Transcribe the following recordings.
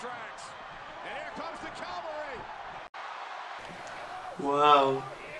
Wow.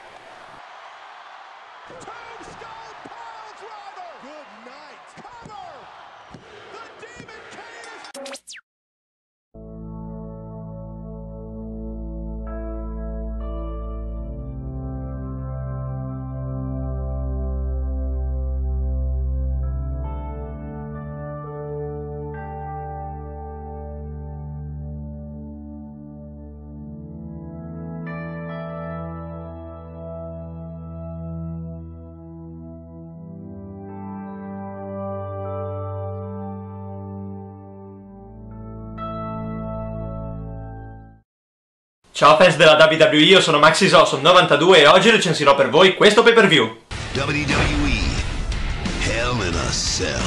Ciao fans della WWE, io sono MaxiSawson92 e oggi recensirò per voi questo pay-per-view. WWE Hell in a Cell.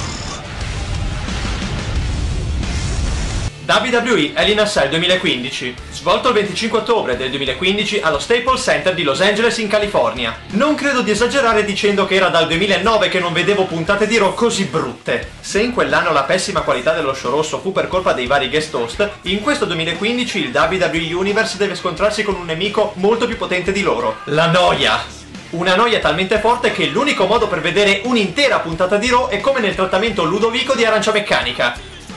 WWE Hell in a Cell 2015, svolto il 25 ottobre del 2015 allo Staples Center di Los Angeles in California. Non credo di esagerare dicendo che era dal 2009 che non vedevo puntate di Raw così brutte. Se in quell'anno la pessima qualità dello show rosso fu per colpa dei vari guest host, in questo 2015 il WWE Universe deve scontrarsi con un nemico molto più potente di loro: la noia. Una noia talmente forte che l'unico modo per vedere un'intera puntata di Raw è come nel trattamento Ludovico di Arancia Meccanica.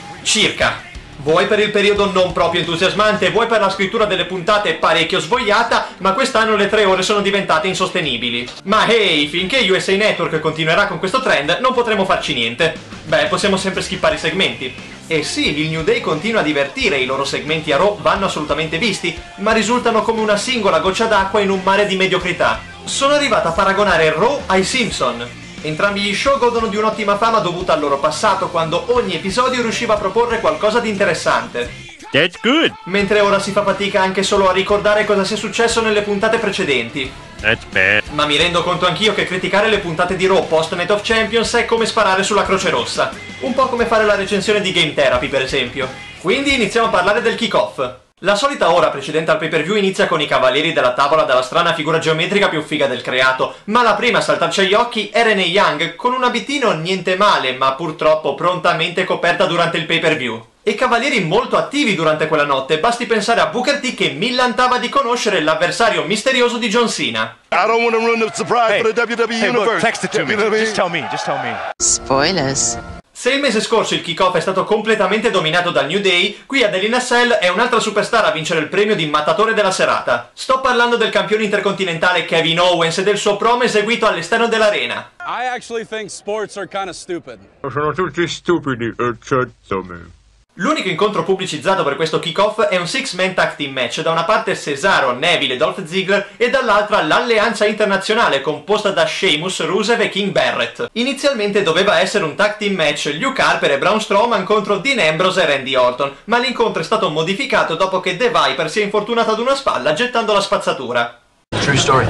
Circa. Vuoi per il periodo non proprio entusiasmante, vuoi per la scrittura delle puntate parecchio svogliata, ma quest'anno le 3 ore sono diventate insostenibili. Ma hey, finché USA Network continuerà con questo trend, non potremo farci niente. Beh, possiamo sempre skippare i segmenti. E sì, il New Day continua a divertire, i loro segmenti a Raw vanno assolutamente visti, ma risultano come una singola goccia d'acqua in un mare di mediocrità. Sono arrivata a paragonare Raw ai Simpson. Entrambi gli show godono di un'ottima fama dovuta al loro passato, quando ogni episodio riusciva a proporre qualcosa di interessante. That's good. Mentre ora si fa fatica anche solo a ricordare cosa sia successo nelle puntate precedenti. That's bad. Ma mi rendo conto anch'io che criticare le puntate di Raw post Night of Champions è come sparare sulla Croce Rossa. Un po' come fare la recensione di Game Therapy, per esempio. Quindi iniziamo a parlare del kick-off. La solita ora precedente al pay-per-view inizia con i cavalieri della tavola dalla strana figura geometrica più figa del creato, ma la prima a saltarci agli occhi è Renee Young, con un abitino niente male, ma purtroppo prontamente coperta durante il pay-per-view. E cavalieri molto attivi durante quella notte, basti pensare a Booker T che millantava di conoscere l'avversario misterioso di John Cena. I don't want to ruin the surprise for the WWE Universe. Look, text it to me. Just tell me. Spoilers. Se il mese scorso il kick-off è stato completamente dominato dal New Day, qui ad Hell in a Cell è un'altra superstar a vincere il premio di mattatore della serata. Sto parlando del campione intercontinentale Kevin Owens e del suo promo eseguito all'esterno dell'arena. I actually think sports are kind of stupid. Sono tutti stupidi, cazzo me. L'unico incontro pubblicizzato per questo kick-off è un six-man tag team match, da una parte Cesaro, Neville e Dolph Ziggler e dall'altra l'Alleanza Internazionale composta da Sheamus, Rusev e King Barrett. Inizialmente doveva essere un tag team match Luke Harper e Braun Strowman contro Dean Ambrose e Randy Orton, ma l'incontro è stato modificato dopo che The Viper si è infortunato ad una spalla gettando la spazzatura. True story.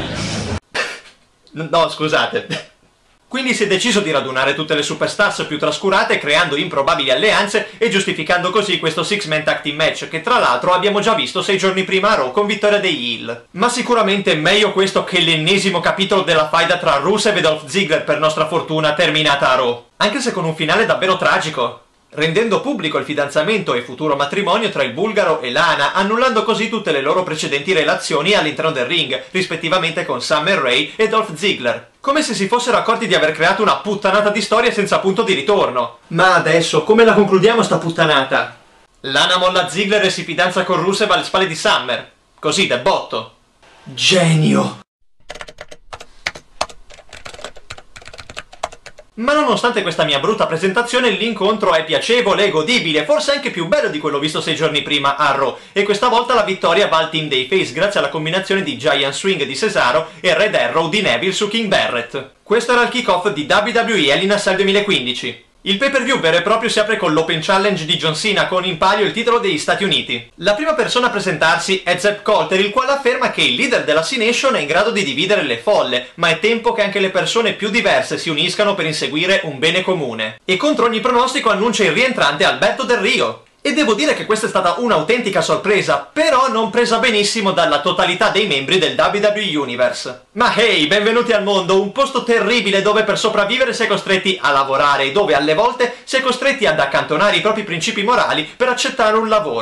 No, scusate. Quindi si è deciso di radunare tutte le superstars più trascurate creando improbabili alleanze e giustificando così questo six-man tag team match che tra l'altro abbiamo già visto 6 giorni prima a Raw con vittoria dei heel. Ma sicuramente meglio questo che l'ennesimo capitolo della faida tra Rusev e Dolph Ziggler, per nostra fortuna terminata a Raw. Anche se con un finale davvero tragico, rendendo pubblico il fidanzamento e futuro matrimonio tra il bulgaro e Lana, annullando così tutte le loro precedenti relazioni all'interno del ring, rispettivamente con Summer Rae e Dolph Ziggler. Come se si fossero accorti di aver creato una puttanata di storia senza punto di ritorno. Ma adesso, come la concludiamo sta puttanata? Lana molla Ziggler e si fidanza con Rusev alle spalle di Summer. Così, del botto. Genio! Ma nonostante questa mia brutta presentazione, l'incontro è piacevole e godibile, forse anche più bello di quello visto 6 giorni prima a Raw, e questa volta la vittoria va al Team Dayface grazie alla combinazione di Giant Swing di Cesaro e Red Arrow di Neville su King Barrett. Questo era il kick-off di WWE Hell in a Cell 2015. Il pay-per-view vero e proprio si apre con l'Open Challenge di John Cena con in palio il titolo degli Stati Uniti. La prima persona a presentarsi è Zeb Colter, il quale afferma che il leader della C-Nation è in grado di dividere le folle, ma è tempo che anche le persone più diverse si uniscano per inseguire un bene comune. E contro ogni pronostico annuncia il rientrante Alberto Del Rio. E devo dire che questa è stata un'autentica sorpresa, però non presa benissimo dalla totalità dei membri del WWE Universe. Ma hey, benvenuti al mondo, un posto terribile dove per sopravvivere si è costretti a lavorare e dove alle volte si è costretti ad accantonare i propri principi morali per accettare un lavoro.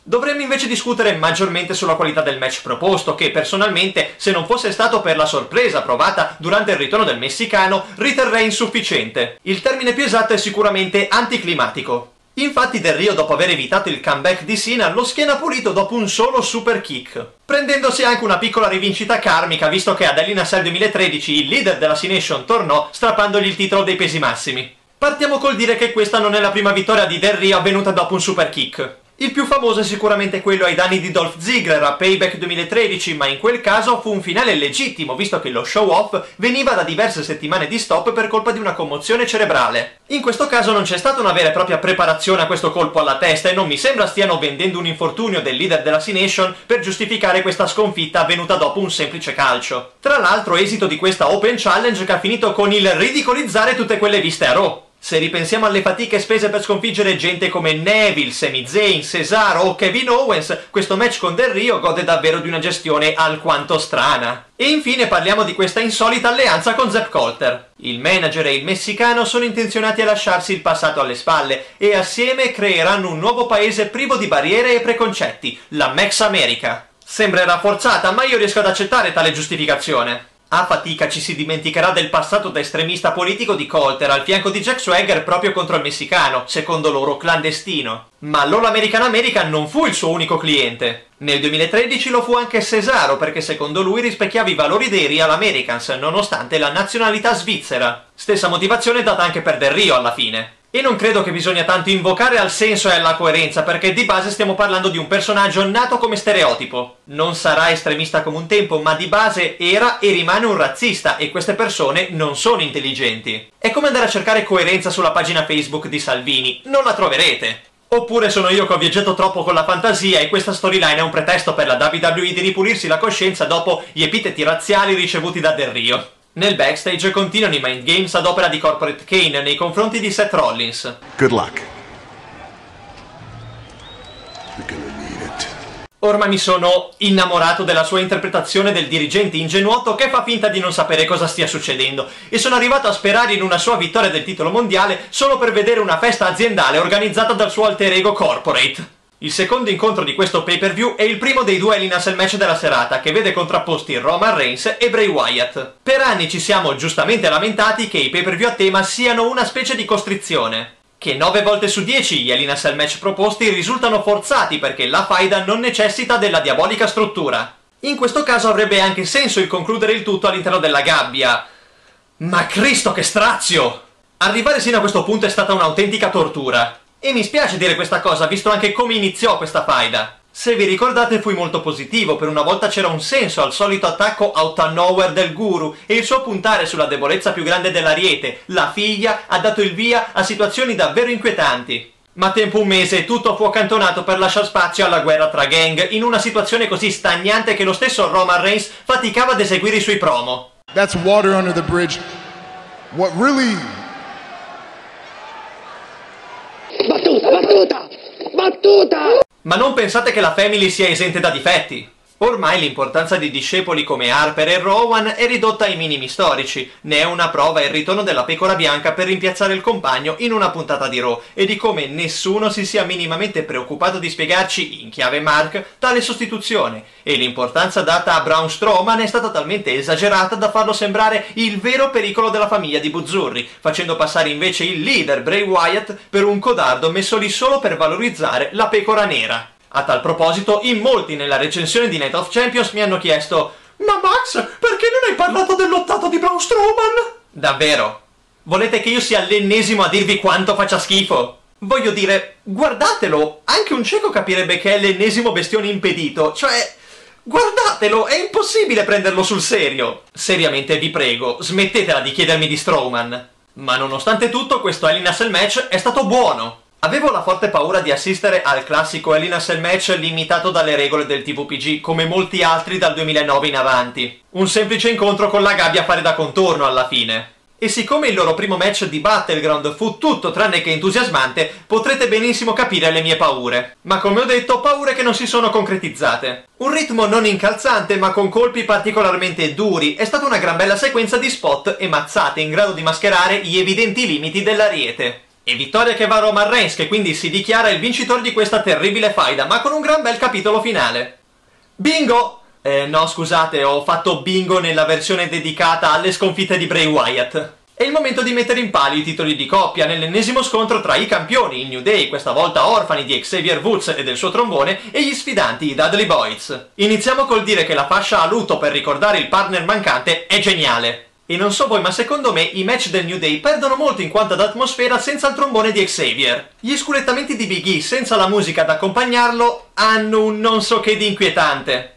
Dovremmo invece discutere maggiormente sulla qualità del match proposto, che personalmente, se non fosse stato per la sorpresa provata durante il ritorno del messicano, riterrei insufficiente. Il termine più esatto è sicuramente anticlimatico. Infatti Del Rio, dopo aver evitato il comeback di Cena, lo schiena pulito dopo un solo super kick, prendendosi anche una piccola rivincita karmica, visto che ad Hell in a Cell 2013 il leader della C-Nation tornò strappandogli il titolo dei pesi massimi. Partiamo col dire che questa non è la prima vittoria di Del Rio avvenuta dopo un super kick. Il più famoso è sicuramente quello ai danni di Dolph Ziggler a Payback 2013, ma in quel caso fu un finale legittimo, visto che lo show-off veniva da diverse settimane di stop per colpa di una commozione cerebrale. In questo caso non c'è stata una vera e propria preparazione a questo colpo alla testa e non mi sembra stiano vendendo un infortunio del leader della C-Nation per giustificare questa sconfitta avvenuta dopo un semplice calcio. Tra l'altro, esito di questa Open Challenge che ha finito con il ridicolizzare tutte quelle viste a Raw. Se ripensiamo alle fatiche spese per sconfiggere gente come Neville, Sami Zayn, Cesaro o Kevin Owens, questo match con Del Rio gode davvero di una gestione alquanto strana. E infine parliamo di questa insolita alleanza con Zeb Colter. Il manager e il messicano sono intenzionati a lasciarsi il passato alle spalle e assieme creeranno un nuovo paese privo di barriere e preconcetti, la Mex America. Sembrerà forzata, ma io riesco ad accettare tale giustificazione. A fatica ci si dimenticherà del passato da estremista politico di Colter al fianco di Jack Swagger proprio contro il messicano, secondo loro clandestino. Ma l'All American America non fu il suo unico cliente. Nel 2013 lo fu anche Cesaro, perché secondo lui rispecchiava i valori dei Real Americans, nonostante la nazionalità svizzera. Stessa motivazione data anche per Del Rio alla fine. E non credo che bisogna tanto invocare al senso e alla coerenza, perché di base stiamo parlando di un personaggio nato come stereotipo. Non sarà estremista come un tempo, ma di base era e rimane un razzista, e queste persone non sono intelligenti. È come andare a cercare coerenza sulla pagina Facebook di Salvini, non la troverete. Oppure sono io che ho viaggiato troppo con la fantasia e questa storyline è un pretesto per la WWE di ripulirsi la coscienza dopo gli epiteti razziali ricevuti da Del Rio. Nel backstage continuano i mind games ad opera di Corporate Kane nei confronti di Seth Rollins. Good luck. We're gonna need it. Ormai mi sono innamorato della sua interpretazione del dirigente ingenuoto che fa finta di non sapere cosa stia succedendo e sono arrivato a sperare in una sua vittoria del titolo mondiale solo per vedere una festa aziendale organizzata dal suo alter ego Corporate. Il secondo incontro di questo pay-per-view è il primo dei due Hell in a Cell match della serata, che vede contrapposti Roman Reigns e Bray Wyatt. Per anni ci siamo giustamente lamentati che i pay-per-view a tema siano una specie di costrizione, che 9 volte su 10 gli Hell in a Cell match proposti risultano forzati perché la faida non necessita della diabolica struttura. In questo caso avrebbe anche senso il concludere il tutto all'interno della gabbia. Ma Cristo che strazio! Arrivare sino a questo punto è stata un'autentica tortura. E mi spiace dire questa cosa, visto anche come iniziò questa faida. Se vi ricordate fui molto positivo, per una volta c'era un senso al solito attacco out of nowhere del guru e il suo puntare sulla debolezza più grande dell'Ariete, la figlia, ha dato il via a situazioni davvero inquietanti. Ma tempo un mese e tutto fu accantonato per lasciar spazio alla guerra tra gang, in una situazione così stagnante che lo stesso Roman Reigns faticava ad eseguire i suoi promo. That's water under the bridge. What really... Battuta! Ma non pensate che la Family sia esente da difetti. Ormai l'importanza di discepoli come Harper e Rowan è ridotta ai minimi storici. Ne è una prova il ritorno della pecora bianca per rimpiazzare il compagno in una puntata di Raw e di come nessuno si sia minimamente preoccupato di spiegarci, in chiave Mark, tale sostituzione. E l'importanza data a Braun Strowman è stata talmente esagerata da farlo sembrare il vero pericolo della famiglia di Buzzurri, facendo passare invece il leader Bray Wyatt per un codardo messo lì solo per valorizzare la pecora nera. A tal proposito, in molti nella recensione di Night of Champions mi hanno chiesto: ma Max, perché non hai parlato dell'8 di Braun Strowman? Davvero? Volete che io sia l'ennesimo a dirvi quanto faccia schifo? Voglio dire, guardatelo! Anche un cieco capirebbe che è l'ennesimo bestione impedito, cioè... Guardatelo, è impossibile prenderlo sul serio! Seriamente vi prego, smettetela di chiedermi di Strowman. Ma nonostante tutto, questo Hell in a Cell match è stato buono! Avevo la forte paura di assistere al classico Hell in a Cell match limitato dalle regole del TVPG, come molti altri dal 2009 in avanti. Un semplice incontro con la gabbia a fare da contorno alla fine. E siccome il loro primo match di Battleground fu tutto tranne che entusiasmante, potrete benissimo capire le mie paure. Ma come ho detto, paure che non si sono concretizzate. Un ritmo non incalzante ma con colpi particolarmente duri, è stata una gran bella sequenza di spot e mazzate in grado di mascherare gli evidenti limiti dell'Ariete. E vittoria che va a Roman Reigns, che quindi si dichiara il vincitore di questa terribile faida, ma con un gran bel capitolo finale. Bingo! No, scusate, ho fatto bingo nella versione dedicata alle sconfitte di Bray Wyatt. È il momento di mettere in palio i titoli di coppia nell'ennesimo scontro tra i campioni, il New Day, questa volta orfani di Xavier Woods e del suo trombone, e gli sfidanti, i Dudley Boyz. Iniziamo col dire che la fascia a lutto per ricordare il partner mancante è geniale. E non so voi, ma secondo me i match del New Day perdono molto in quanto ad atmosfera senza il trombone di Xavier. Gli sculettamenti di Big E senza la musica ad accompagnarlo hanno un non so che di inquietante.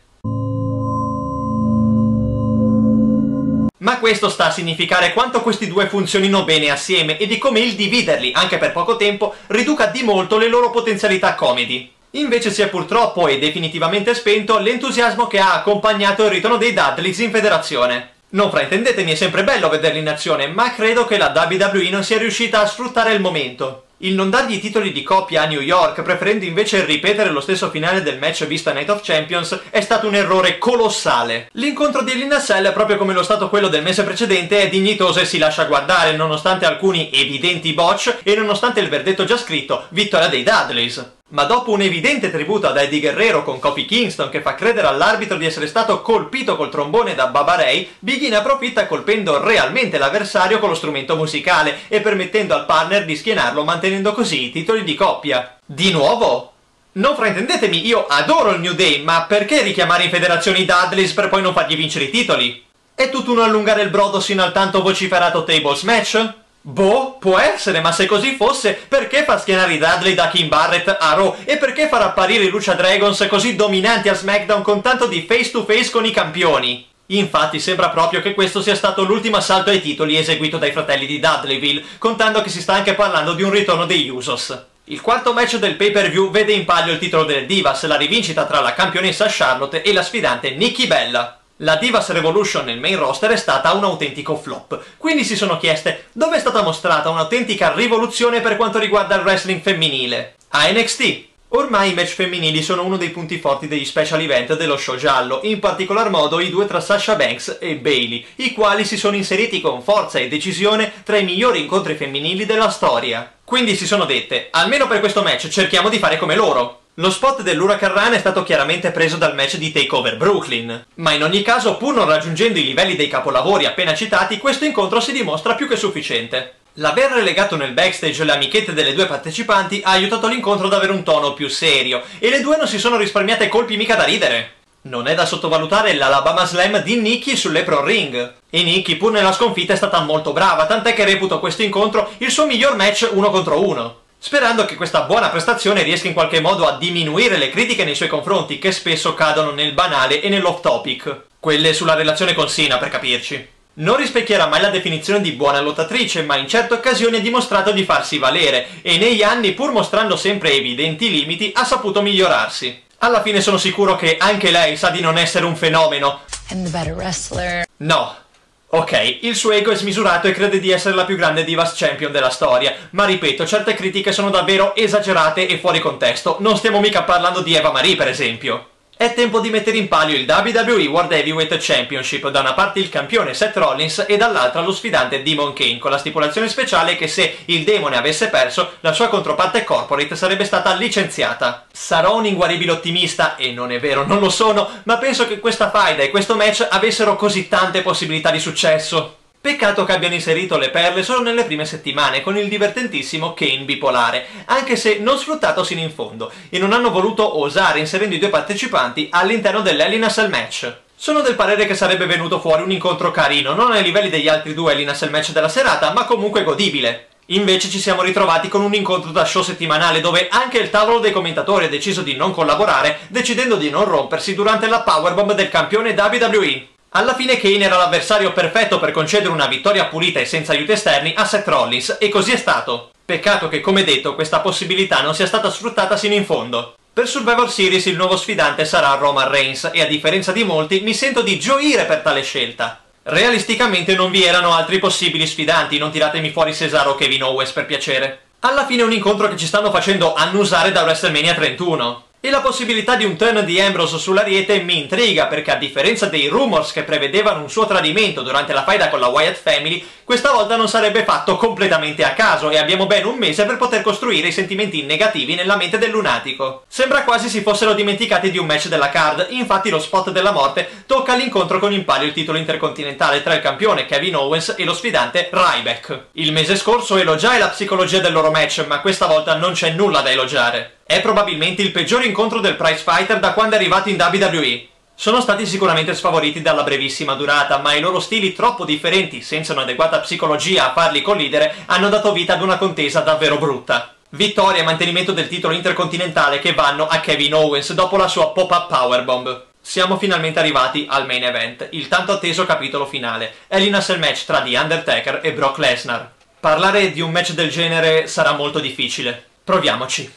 Ma questo sta a significare quanto questi due funzionino bene assieme e di come il dividerli, anche per poco tempo, riduca di molto le loro potenzialità comedy. Invece si è purtroppo e definitivamente spento l'entusiasmo che ha accompagnato il ritorno dei Dudleys in federazione. Non fraintendetemi, è sempre bello vederli in azione, ma credo che la WWE non sia riuscita a sfruttare il momento. Il non dargli i titoli di coppia a New York, preferendo invece ripetere lo stesso finale del match visto a Night of Champions, è stato un errore colossale. L'incontro di Hell in a Cell, proprio come lo stato quello del mese precedente, è dignitoso e si lascia guardare, nonostante alcuni evidenti botch e nonostante il verdetto già scritto, vittoria dei Dudleys. Ma dopo un evidente tributo ad Eddie Guerrero con Kofi Kingston che fa credere all'arbitro di essere stato colpito col trombone da Bubba Ray, Big E ne approfitta colpendo realmente l'avversario con lo strumento musicale e permettendo al partner di schienarlo, mantenendo così i titoli di coppia. Di nuovo? Non fraintendetemi, io adoro il New Day, ma perché richiamare in federazione i Dudleys per poi non fargli vincere i titoli? È tutto un allungare il brodo sino al tanto vociferato tables match? Boh, può essere, ma se così fosse, perché far schienare i Dudley da King Barrett a Raw e perché far apparire i Lucha Dragons così dominanti a SmackDown con tanto di face to face con i campioni? Infatti sembra proprio che questo sia stato l'ultimo assalto ai titoli eseguito dai fratelli di Dudleyville, contando che si sta anche parlando di un ritorno degli Usos. Il quarto match del pay-per-view vede in palio il titolo delle Divas, la rivincita tra la campionessa Charlotte e la sfidante Nikki Bella. La Divas Revolution nel main roster è stata un autentico flop, quindi si sono chieste dove è stata mostrata un'autentica rivoluzione per quanto riguarda il wrestling femminile. A NXT. Ormai i match femminili sono uno dei punti forti degli special event dello show giallo, in particolar modo i due tra Sasha Banks e Bayley, i quali si sono inseriti con forza e decisione tra i migliori incontri femminili della storia. Quindi si sono dette, almeno per questo match cerchiamo di fare come loro. Lo spot dell'Huracan Run è stato chiaramente preso dal match di TakeOver Brooklyn, ma in ogni caso, pur non raggiungendo i livelli dei capolavori appena citati, questo incontro si dimostra più che sufficiente. L'aver relegato nel backstage le amichette delle due partecipanti ha aiutato l'incontro ad avere un tono più serio, e le due non si sono risparmiate colpi mica da ridere. Non è da sottovalutare l'Alabama Slam di Nikki sull'Apron Ring. E Nikki, pur nella sconfitta, è stata molto brava, tant'è che reputo questo incontro il suo miglior match 1 contro 1. Sperando che questa buona prestazione riesca in qualche modo a diminuire le critiche nei suoi confronti, che spesso cadono nel banale e nell'off topic. Quelle sulla relazione con Cena, per capirci. Non rispecchierà mai la definizione di buona lottatrice, ma in certe occasioni ha dimostrato di farsi valere, e negli anni, pur mostrando sempre evidenti limiti, ha saputo migliorarsi. Alla fine sono sicuro che anche lei sa di non essere un fenomeno. I'm the better wrestler. No. Ok, il suo ego è smisurato e crede di essere la più grande Divas Champion della storia, ma ripeto, certe critiche sono davvero esagerate e fuori contesto, non stiamo mica parlando di Eva Marie per esempio. È tempo di mettere in palio il WWE World Heavyweight Championship, da una parte il campione Seth Rollins e dall'altra lo sfidante Demon Kane, con la stipulazione speciale che se il demone avesse perso, la sua controparte corporate sarebbe stata licenziata. Sarò un inguaribile ottimista, e non è vero, non lo sono, ma penso che questa faida e questo match avessero così tante possibilità di successo. Peccato che abbiano inserito le perle solo nelle prime settimane con il divertentissimo Kane bipolare, anche se non sfruttato sino in fondo, e non hanno voluto osare inserendo i due partecipanti all'interno dell'Hell in a Cell match. Sono del parere che sarebbe venuto fuori un incontro carino, non ai livelli degli altri due Hell in a Cell match della serata, ma comunque godibile. Invece ci siamo ritrovati con un incontro da show settimanale dove anche il tavolo dei commentatori ha deciso di non collaborare, decidendo di non rompersi durante la powerbomb del campione WWE. Alla fine Kane era l'avversario perfetto per concedere una vittoria pulita e senza aiuti esterni a Seth Rollins, e così è stato. Peccato che, come detto, questa possibilità non sia stata sfruttata sino in fondo. Per Survivor Series il nuovo sfidante sarà Roman Reigns, e a differenza di molti mi sento di gioire per tale scelta. Realisticamente non vi erano altri possibili sfidanti, non tiratemi fuori Cesaro o Kevin Owens per piacere. Alla fine è un incontro che ci stanno facendo annusare da WrestleMania 31. E la possibilità di un turn di Ambrose sull'ariete mi intriga, perché a differenza dei rumors che prevedevano un suo tradimento durante la faida con la Wyatt Family, questa volta non sarebbe fatto completamente a caso e abbiamo ben un mese per poter costruire i sentimenti negativi nella mente del lunatico. Sembra quasi si fossero dimenticati di un match della card, infatti lo spot della morte tocca all'incontro con in palio il titolo intercontinentale tra il campione Kevin Owens e lo sfidante Ryback. Il mese scorso elogiai la psicologia del loro match, ma questa volta non c'è nulla da elogiare. È probabilmente il peggior incontro del prize fighter da quando è arrivato in WWE. Sono stati sicuramente sfavoriti dalla brevissima durata, ma i loro stili troppo differenti, senza un'adeguata psicologia a farli collidere, hanno dato vita ad una contesa davvero brutta. Vittoria e mantenimento del titolo intercontinentale che vanno a Kevin Owens dopo la sua pop-up powerbomb. Siamo finalmente arrivati al main event, il tanto atteso capitolo finale, Hell in a Cell match tra The Undertaker e Brock Lesnar. Parlare di un match del genere sarà molto difficile. Proviamoci.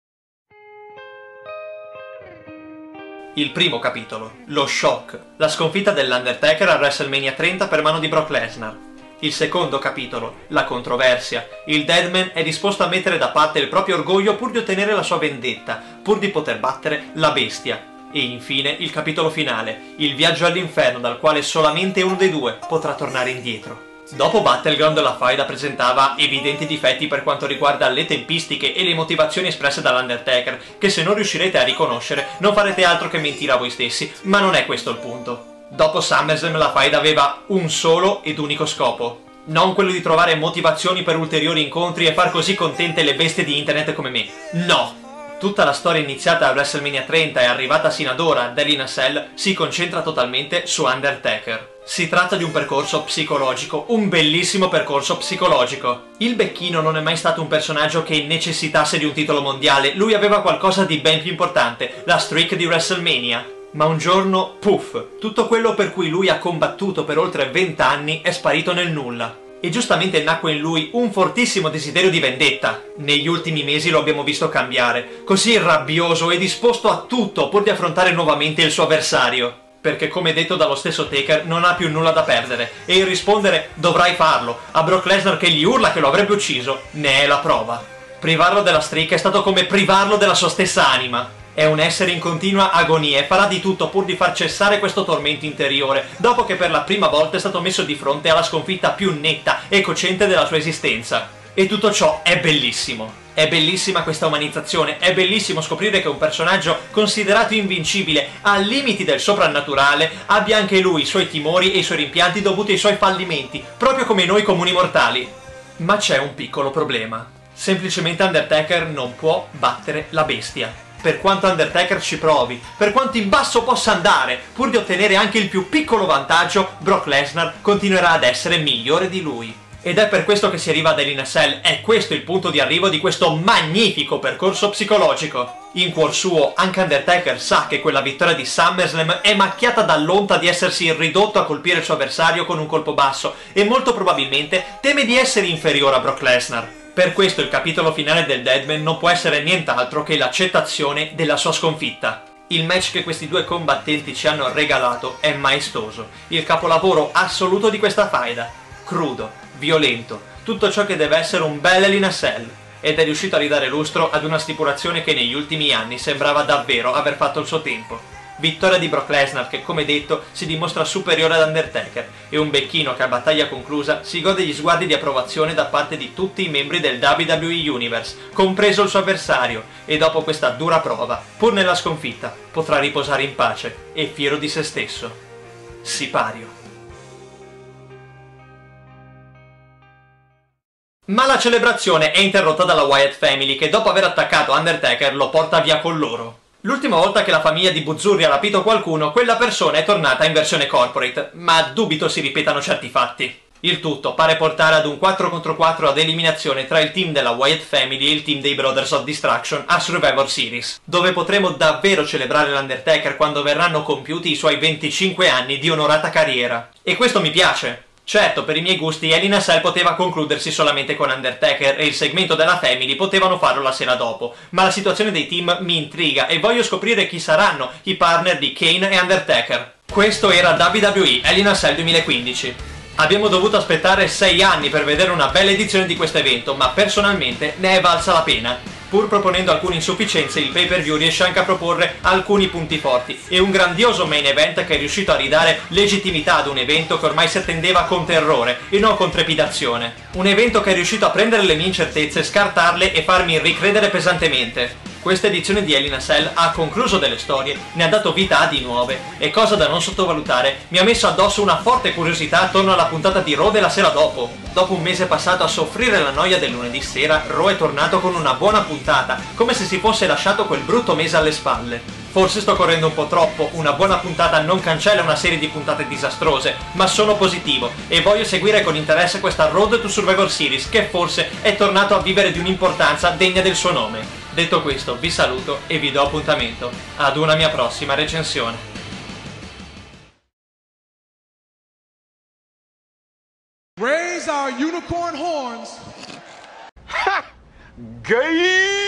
Il primo capitolo, lo shock, la sconfitta dell'Undertaker a WrestleMania 30 per mano di Brock Lesnar. Il secondo capitolo, la controversia, il Deadman è disposto a mettere da parte il proprio orgoglio pur di ottenere la sua vendetta, pur di poter battere la bestia. E infine il capitolo finale, il viaggio all'inferno dal quale solamente uno dei due potrà tornare indietro. Dopo Battleground la faida presentava evidenti difetti per quanto riguarda le tempistiche e le motivazioni espresse dall'Undertaker, che se non riuscirete a riconoscere non farete altro che mentire a voi stessi, ma non è questo il punto. Dopo SummerSlam la faida aveva un solo ed unico scopo, non quello di trovare motivazioni per ulteriori incontri e far così contente le bestie di internet come me. No! Tutta la storia iniziata a WrestleMania 30 e arrivata sino ad ora ad Hell in a Cell si concentra totalmente su Undertaker. Si tratta di un percorso psicologico, un bellissimo percorso psicologico. Il Becchino non è mai stato un personaggio che necessitasse di un titolo mondiale, lui aveva qualcosa di ben più importante, la streak di WrestleMania. Ma un giorno, puff, tutto quello per cui lui ha combattuto per oltre 20 anni è sparito nel nulla. E giustamente nacque in lui un fortissimo desiderio di vendetta. Negli ultimi mesi lo abbiamo visto cambiare, così rabbioso e disposto a tutto pur di affrontare nuovamente il suo avversario. Perché come detto dallo stesso Taker non ha più nulla da perdere, e il rispondere dovrai farlo a Brock Lesnar che gli urla che lo avrebbe ucciso ne è la prova. Privarlo della streak è stato come privarlo della sua stessa anima. È un essere in continua agonia e farà di tutto pur di far cessare questo tormento interiore, dopo che per la prima volta è stato messo di fronte alla sconfitta più netta e cocente della sua esistenza. E tutto ciò è bellissimo. È bellissima questa umanizzazione, è bellissimo scoprire che un personaggio considerato invincibile, ai limiti del soprannaturale, abbia anche lui i suoi timori e i suoi rimpianti dovuti ai suoi fallimenti, proprio come noi comuni mortali. Ma c'è un piccolo problema. Semplicemente Undertaker non può battere la bestia. Per quanto Undertaker ci provi, per quanto in basso possa andare, pur di ottenere anche il più piccolo vantaggio, Brock Lesnar continuerà ad essere migliore di lui. Ed è per questo che si arriva ad Hell in a Cell, è questo il punto di arrivo di questo magnifico percorso psicologico. In cuor suo, anche Undertaker sa che quella vittoria di SummerSlam è macchiata dall'onta di essersi ridotto a colpire il suo avversario con un colpo basso, e molto probabilmente teme di essere inferiore a Brock Lesnar. Per questo il capitolo finale del Deadman non può essere nient'altro che l'accettazione della sua sconfitta. Il match che questi due combattenti ci hanno regalato è maestoso, il capolavoro assoluto di questa faida. Crudo, violento, tutto ciò che deve essere un bel Hell in a Cell, ed è riuscito a ridare lustro ad una stipulazione che negli ultimi anni sembrava davvero aver fatto il suo tempo. Vittoria di Brock Lesnar che, come detto, si dimostra superiore ad Undertaker, e un Becchino che a battaglia conclusa si gode gli sguardi di approvazione da parte di tutti i membri del WWE Universe, compreso il suo avversario, e dopo questa dura prova, pur nella sconfitta, potrà riposare in pace e fiero di se stesso. Sipario. Ma la celebrazione è interrotta dalla Wyatt Family che dopo aver attaccato Undertaker lo porta via con loro. L'ultima volta che la famiglia di Buzzurri ha rapito qualcuno, quella persona è tornata in versione corporate, ma dubito si ripetano certi fatti. Il tutto pare portare ad un 4 contro 4 ad eliminazione tra il team della Wyatt Family e il team dei Brothers of Destruction a Survivor Series, dove potremo davvero celebrare l'Undertaker quando verranno compiuti i suoi 25 anni di onorata carriera. E questo mi piace. Certo, per i miei gusti Hell in a Cell poteva concludersi solamente con Undertaker e il segmento della Family potevano farlo la sera dopo, ma la situazione dei team mi intriga e voglio scoprire chi saranno i partner di Kane e Undertaker. Questo era WWE Hell in a Cell 2015. Abbiamo dovuto aspettare 6 anni per vedere una bella edizione di questo evento, ma personalmente ne è valsa la pena. Pur proponendo alcune insufficienze, il pay-per-view riesce anche a proporre alcuni punti forti e un grandioso main event che è riuscito a ridare legittimità ad un evento che ormai si attendeva con terrore e non con trepidazione. Un evento che è riuscito a prendere le mie incertezze, scartarle e farmi ricredere pesantemente. Questa edizione di Hell in a Cell ha concluso delle storie, ne ha dato vita a di nuove e, cosa da non sottovalutare, mi ha messo addosso una forte curiosità attorno alla puntata di Raw della sera dopo. Dopo un mese passato a soffrire la noia del lunedì sera, Raw è tornato con una buona puntata, come se si fosse lasciato quel brutto mese alle spalle. Forse sto correndo un po' troppo, una buona puntata non cancella una serie di puntate disastrose, ma sono positivo e voglio seguire con interesse questa Road to Survivor Series che forse è tornato a vivere di un'importanza degna del suo nome. Detto questo, vi saluto e vi do appuntamento ad una mia prossima recensione. Raise our unicorn horns. Gay!